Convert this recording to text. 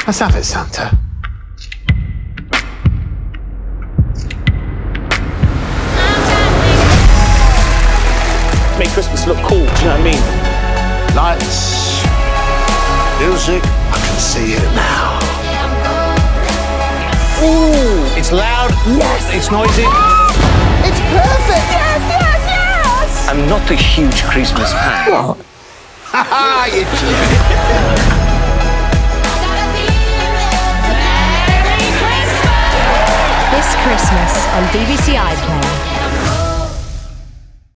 Let's have it, Santa. Make Christmas look cool, do you know what I mean? Lights, music, I can see it now. Ooh, it's loud. Yes. It's noisy. It's perfect. Yes, yes, yes. I'm not a huge Christmas fan. What? Ha ha, you